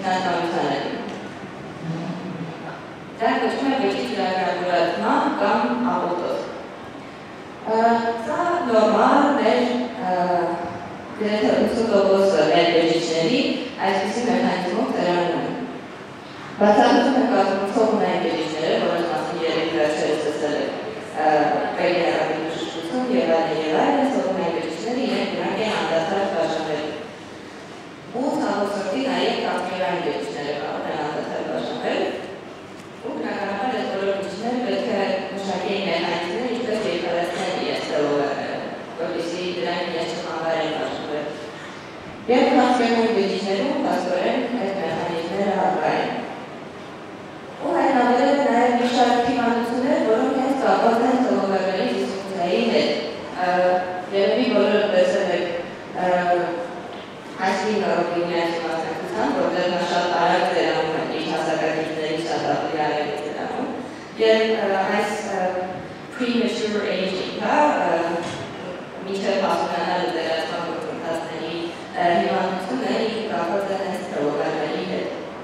Finanzավորությունների։ Դա կոչվում է վեճի ծրագրավորման կամ աղոթով։ Սա նորմալ մեր գրեթե 80% մեր վեճիչների այսպիսի մեխանիզմով տրանում են։ Բացառություն են կազմում թողնային վեճիչները, որոնց մասին երեք վերջերս ասել եք կայերավի բժշկություն և այլն թողնային վեճիչները իրենք դրանք են անդադար բաժանվել։ Ու ցավոքսորտի նաև կապկերային վեճիչները կարող են անդադար բաժանվել։ Ու բնականաբար այս բոլոր վեճիչները պետք է մշակեին մեխանիզմներ ինչպես երկարացնել իրենց տվողները, որպեսզի դրանք իրենց չխանգարեն բաժանվել։ Եվ կապկերային վեճիչներում փաստորեն այդ մեխանիզմները առկա են։ Ու հայտնաբերել են նաև մի շարք հիվանդություններ, որոնք հենց կապված են տվողների դիսֆունկցիայի հետ։ Երևի բոլորը տեսել եք այս նորոգիների մասնակցության, որտեղ նա շատ արագ ձեռանում է իր հասակակիցների շատ ապրիալերի ձեռանում, և այս premature aging-ը մինչև հասունանալը ձեռացման գործընթացների հիվանդությունը ինքը կապված է հենց տվողների հետ։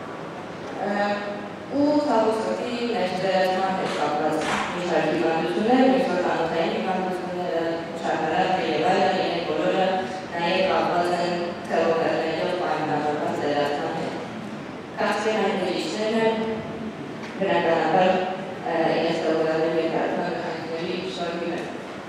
Ու ցավոքսորտի մեր ձեռացման հետ կապված մի շարք հիվանդություններ, միկրոկանոթային հիվանդությունները, շաքարակը և այլն իրենք բոլորը նաև կապված են թեորիաներով պայմանավորված ձեռացման հետ։ Կապկերային վեճիչները բնականաբար իրենց տվողների երկարացման մեխանիզմների շնորհիվ են։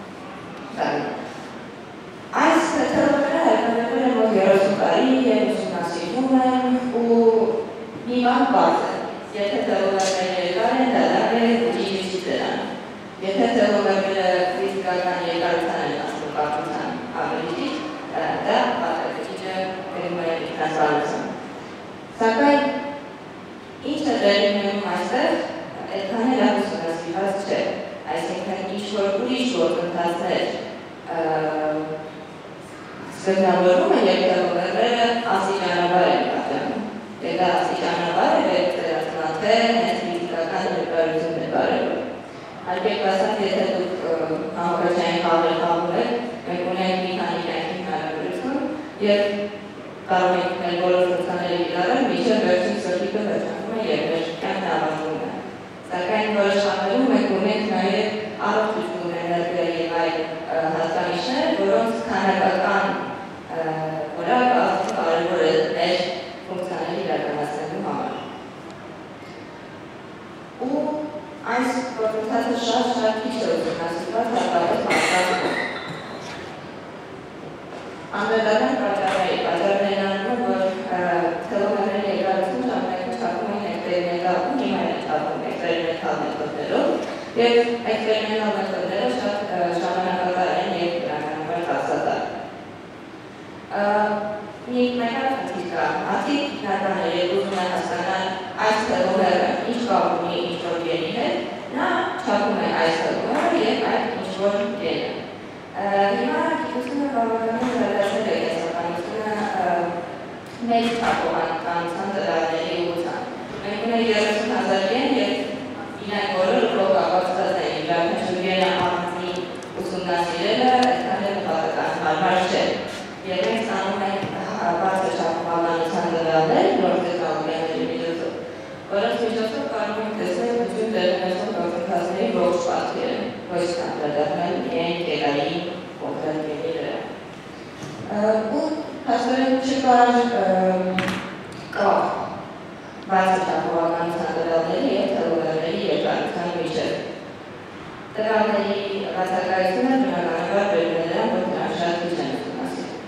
Այս թեորիաները հայտնաբերվել են մոտ 30 տարի և ուսումնասիրվում են ու մի բան պարզ է։ Եթե թեորիաները երկար են, դա լավ է վեճիչի ձեռան։ Եթե թեորիաները ֆիզիկական երկարության են ասում կապության ավելի ճիշտ, դա պատրաստիչը գրում է ինքնասպանություն։ Սակայն ինչը դերի ունենում այստեղ, այդքան էլ ուսումնասիրված չէ, այսինքն ինչ-որ ուրիշ գործընթացներ սկզբնավորվում են, երբ թեորիաները աստիճանաբար են պատճանում։ Եվ դա աստիճանաբար է, երբ դրացման թե հենց ֆիզիկական երկարությունն է բարելում։ Այլկերպ ասած, եթե դուք համակարգչային խաղեր խաղում եք, մենք ունենք մի քանի կյանքի հնարավորություն և կարող ենք մեր բոլոր ֆունկցիաները կիրառել, մինչև վերջին սրտիկը վերջանում է և մեր կյանքն ավարտվում է։ Սակայն որոշ խաղերում մենք ունենք նաև առողջություն, էներգիա և այլ հատկանիշներ, որոնց քանակական որակը ավելի կարևոր է մեր ֆունկցիաների իրականացնելու համար։ Ու այս գործընթացը շատ քիչ է ուսումնասիրված հատկապես մարդկանցում։ Անդրադառնանք պատճառների։ Պատճառներն անում են, որ թեորիաների երկարությունը ժամանակին չափում են էքսպերիմենտալ ու հիմա են չափում էքսպերիմենտալ մեթոդներով, և էքսպերիմենտալ մեթոդները շատ ժամանակատար են և բնականաբար տաքսատար։ Մի մեկ խնդիր կա, մարդիկ հիմնականը երբ ուզում են հասկանալ այս թեորիաը ինչ կապ ունի ինչ-որ գենի հետ, նա չափում է այս թեորիաը և այդ ինչ-որ գենը։ Հիմա գիտությունը բավականին վերադարձել է կենսաբանությունը մեծ թափողականության տվյալների ուղղությամբ։ Մենք ունենք 30,000 գեն և իրենք բոլորը կապակցված են, իրականություն գենը առանձին ուսումնասիրելը այդքան էլ նպատական հարմար չէ։ Եվ մենք ստանում ենք բարձր թափողականության տվյալներ նոր տեխնոլոգիաների միջոցով, որոնց միջոցով կարող ենք տեսնել բջջում տեղի ունեցող գործընթացների ողջ պատկերը, ոչ անդրադառնալ միայն գետային կոնկրետ գենի վրա։ Ու հաստորեն չկար կապ բարձր թափողականության տվյալների և թեորիաների երկարության միջև։ Տվյալների բացակայությունը բնականաբար բերում է նրան, որ դրանք շատ քիչ են ուսումնասիրվում։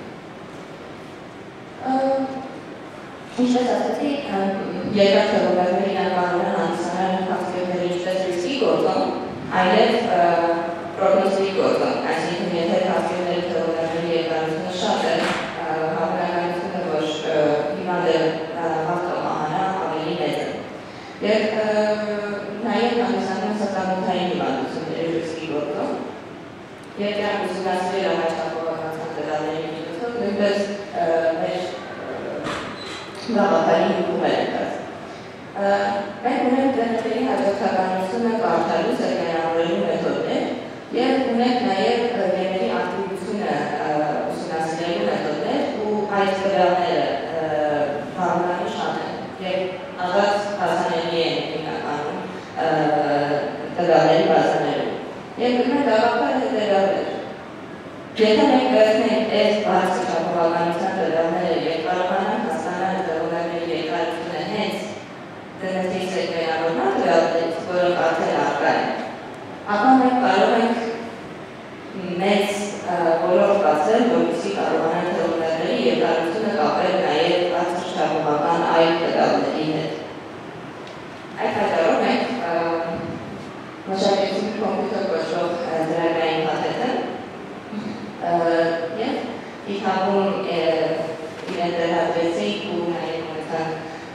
Ինչպես ասացի, երկար թեորիաները իրենք կարող են հանդիսանալ ֆակտորների ինչպես ռիսկի գործոն, այլև պրոգնոստիկի գործոն, այսինքն եթե ֆակտորների թեորիաների երկարությունը շատ է, հավանականությունը, որ հիվանդը վաղ մահանա ավելի մեծ է։ Եվ նաև հանդիսանում են սրտանոթային հիվանդությունների ռիսկի գործոն, և դրանք ուսումնասիրել առաջ թափողականության տվյալների միջոցով նույնպես մեր գաղափարի հուղում է եկած։ Մենք ունենք դրանքերի հաջորդականությունը կարդալու սերմենավորելու մեթոդներ և ունենք նաև գեների ակտիվությունը ուսումնասիրելու մեթոդներ ու այդ տվյալները բավականին շատ են։ Երկրի գաղափարը հետևյալն էր։ Եթե մենք վերցնենք այս բարձր չափավորականության դրամները եւ կարողանանք հասկանալ դրամների երկարությունը հենց դրանից սերմենավորման դրամներից, որոնք արդեն առկա են, ապա մենք կարող ենք մեծ ոլորտ բացել, որպեսզի կարողանանք դրամների երկարությունը կապել նաեւ բարձր չափավորական այլ դրամների հետ։ Այդ պատճառով մենք մշակեցինք կոմպյուտեր կոչվող դրամային փաթեթը եւ իհաբում իրեն դրհադրեցինք ու նաեւ ունեցան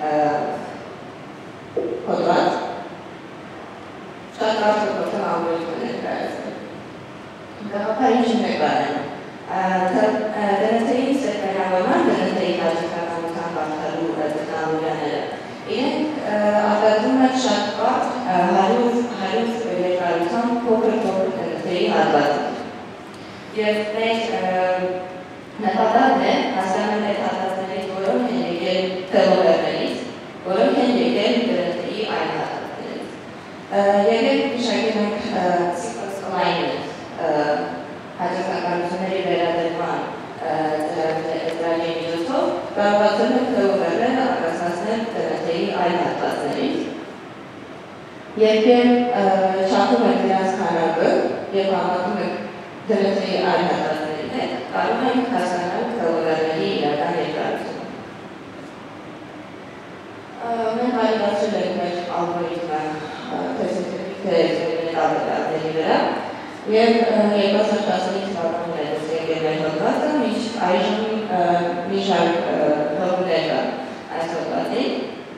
կոդված շատ կարճ կոդով ալգորիթմ ներկայացնել։ Գաղափարը ինչն է բանալու։ Դրանցի սերմենավորման, դրանցի հաջողականության բարդալու տեխնոլոգիաները իրենք արտադրում են շատ կարճ 100 երկարության փոքր դրանցի հատվածներ։ Եվ մեր նպատակն է հասկանալ այդ հատվածներից, որոնք են եկել թելովերներից, որոնք են եկել դրանցի այլ հատվածներից։ Եկել մշակել ենք sequence alignment հաջողականությունների վերաբերման ծրագրի միջոցով կարողացել ենք թելովերները արտասացնել դրանցի այլ հատվածներից։ Երբ չափում ենք դրանց քանակը և համատում ենք դրանցի այլ հատվածների հետ, կարող ենք հասկանալ թելովերների իրական երկարությունը։ Մենք այլացրել ենք մեր ալգորիթմը թեստերի վրա և 2015 թվականին է դուրս եկել մեր հոդվածը, մինչ այժմ մի շարք հոդվածներ կան այս հոդվածին։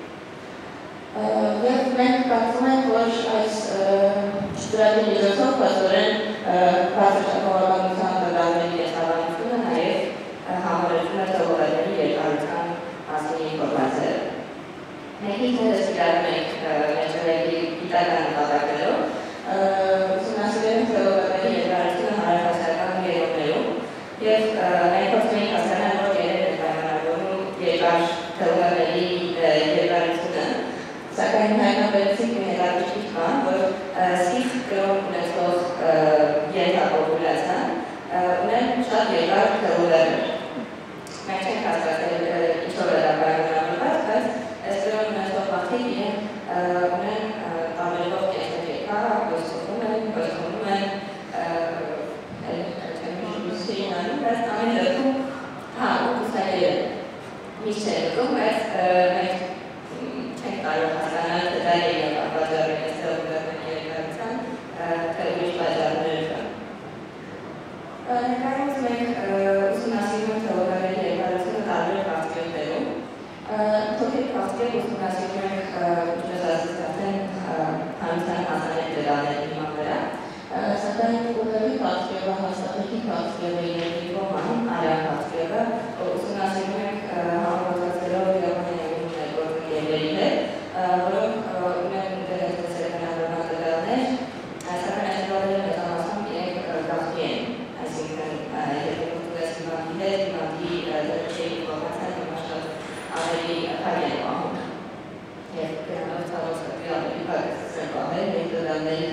Եվ մենք կարծում ենք, որ այս ծրագրի միջոցով փաստորեն բարձր չափավորականության դրամների եսավանությունը նաև համարեցում է թելովերների երկարության մասին ինֆորմացիաները։ Մենք ինքներս իրարում ենք մեր ծրագրի գիտական նպատակներով, ուսումնասիրել ենք թելովերների երկարությունը հարավասիական երկրներում և մենք փորձում ենք հասկանալ, որ երբ են պայմանավորում երկար թելովերների երկարությունը, սակայն հայտնաբերեցինք մի հետաքրքիր բան, որ սկիզբ կրոն ունեցող երկրապոպուլյացիան ունեն շատ երկար թելովերներ։ Մենք չենք հասկացել ինչով է դա պայմանավորված, բայց այս կրոն ունեցող մարդիկ իրենք ունեն տարբերվող կենսեր երկար, ոստվում են, բայց ամեն դեպքում ուղղակի միշտ է լքում, բայց մենք չենք կարող հասկանալ թե դա երկար պատճառն է թելովերների երկարության, թե ուրիշ պատճառներ կան։ Ներկայումս մենք ուսումնասիրում ենք թելովերների երկարությունը տարբեր քաղաքներում։ Թոքիկ քաղաքներ ուսումնասիրում ենք ինչպես ասած արդեն հանրության հասանելի դրամների հիման վրա, սակայն ուղղակի քաղաքները հաստատքի քաղաքները երկրի կողմանում արյան քաղաքները ուսումնասիրում ենք համապատասխանելով իրականային ներգործությունների հետ, որոնք ունեն դրանց սերմենավորման տվյալներ, սակայն այս տվյալները մեծամասամբ իրենք գաղտնի են, այսինքն եթե ունես հիվանդի հետ, հիվանդի դրդի ինֆորմացիան շատ ավելի քայլ են պահում և դրանով ցավոք ավելի քայլ են պահել մեր տվյալների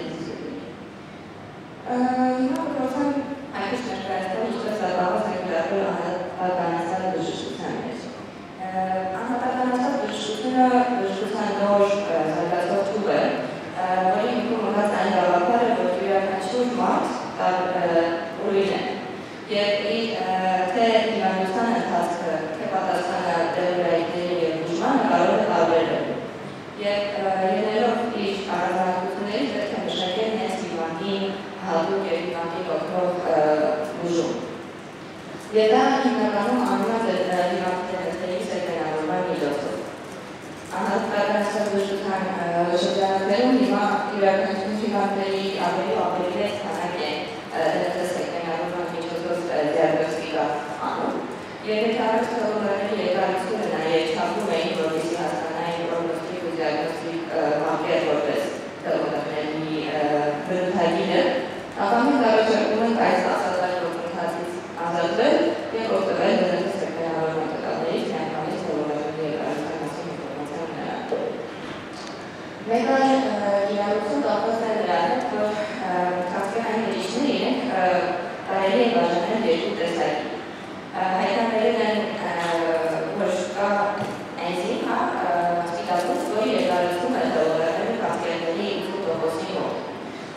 հիմա փորձեմ այդպես ներկայացնել ինչպես կարող ենք դարձնել անհատականացած բժշկության մեջ։ Անհատականացած բժշկությունը բժշկության նոր զարգացող ճյուղ է, որի հիմքում ունած այն գաղափարը, որ յուրաքանչյուր մարդ ուրույն է և իր թե հիվանդության ընթացքը, թե պատասխանը դեղորայքների և բուժմանը կարող է տարբերվել։ Եվ ելնելով իր առանձնահատկություններից պետք է մշակել հենց հիվանդին հատուկ և հիվանդին օգնող բուժում։ Եվ դա հիմնականում անում է հիվանդների սերմենավորման միջոցով։ Անհատականացած բժշկության շրջանակներում հիմա յուրաքանչյուր հիվանդների ավելի մեծ քանակ է դրանց սերմենավորման միջոցով դիագնոստիկա անում։ Եվ եթե առաջ թելովերների երկարությունը նաև չափում էին, որպեսզի հասկանային պրոգնոստիկ ու դիագնոստիկ մակեր որպես թելովերների բնութագիրը, ապա մենք առաջարկում ենք այս ասածային գործընթացից ազատվել և օգտվել դրանց սերմենավորման տվյալներից միանգամից թելովերների երկարության մասին ինֆորմացիա ունենալու։ Մեկ այլ իրավունք կապված է դրա հետ, որ քաղաքային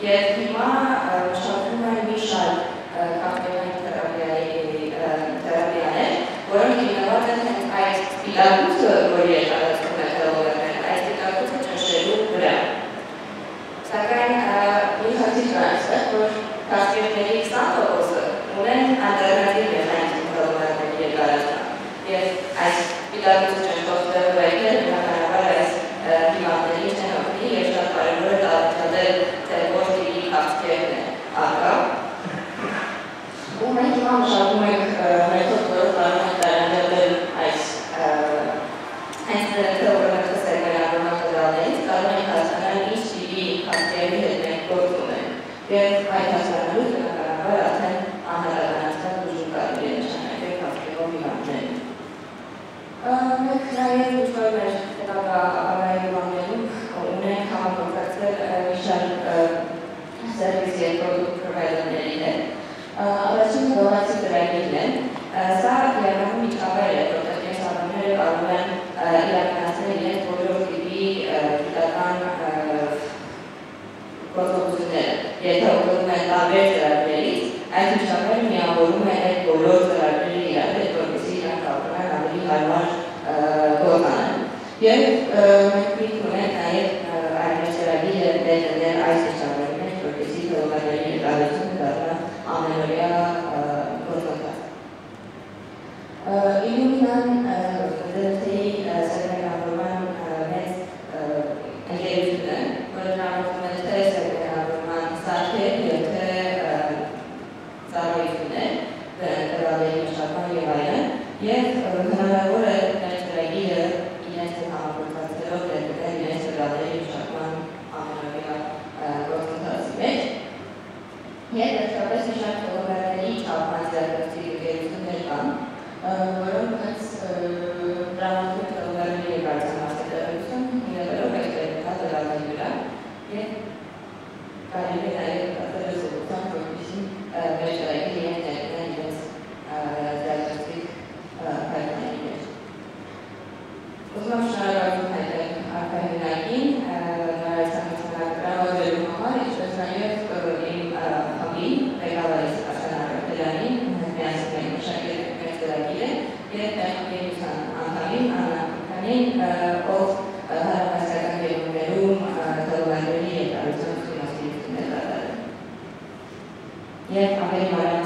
Եվ հիմա մշակվում են մի շարք կապտեղային թերապիաներ, որոնք հիմնված են այդ սպիտակուցը, որ երկարացում է թերապիաներ, այդ սպիտակուցը ճնշելու վրա։ Սակայն մի խնդիր կա այստեղ, որ կասկետների 20%-ը ունեն ալտերնատիվ մեխանիզմ թերապիաների երկարացման։ Եվ այս սպիտակուցը ճնշող թերապիաները բնականաբար այս հիմատների չեն օգնի եւ շատ կարևոր է տարածել թե ոչ տիպի կապտեղն է առկա։ Ու մենք հիմա մշակում ենք մեթոդ, որը կարող է տարանջատել այս թեորեմը սերմերավորման կդալներից, կարող ենք հասկանալ ինչ տիպի կապտեղի հետ մենք գործում ենք։ Եվ այդ հասկանալուց բնականաբար արդեն անհատականացած ուժում կարելի է նշանակել կապտեղով հիվանդներին։ Մենք նաև ուժվար մեր հետագա ապագայի հիվանդներում ունենք համագործակցել մի շարք սերվիս և պրոդուկտ պրովայդերների հետ։ Առաջին գողացի ծրագիրն են, սա իրականում միջավայր է, որտեղ կենսաբանները կարող են իրականացնել իրենց բոլոր տիպի գիտական գործողությունները։ Եթե օգտվում են տարբեր ծրագրերից, այդ միջավայրը միավորում է այդ բոլոր ծրագրերը իրար հետ, որպեսզի իրանք կարողանան ավելի հարմար գործանել։ Եվ մենք միտք ունենք նաև այդ մեր ծրագիրը ներդնել այս միջավայրի մեջ, որպեսզի թողարկների ներկայացումը դառնա ամենօրյա գործընթաց։ Իլյումինան դրթեի սերմերավորման մեծ ընկերություն է, որը տրամադրում է թե սերմերավորման սարքեր և թե ծառայություններ, տվյալների մշակման և այլն, և հնարավոր է մեր ծրագիրը իրենց հետ համագործակցելով ներդնել իրենց տվյալների մշակման ամենօրյա գործընթացի մեջ։ Եվ վերջապես մի շարք թողարկների չափման ձեռքբերվի ընկերություններ կան, որոնք հենց տրամադրում թողարկների երկարացան մասնագիտություն հիմնվելով էքսպերիմենտալ տվյալների վրա և կարելի է նաև արտադրության որպեսզի մեր ծրագիրը իրեն ներդնել իրենց ձեռքբերվի հայտնի մեջ։ Ուզում եմ շնորհակալություն հայտնել արտահայտակին, նորայցանցանակրամադրելու համար, ինչպես նաև իմ խմբին, ղեկավարի Աշնարարյանին, միասին մենք մշակել ենք մեր ծրագիրը և մեր ընկերության անդամին, Աննա-Քանին, ով հարավասկական գերուններում թողարկների երկարության ուսումնասիրություններ կատարել։ Եվ ավելի մանրամասն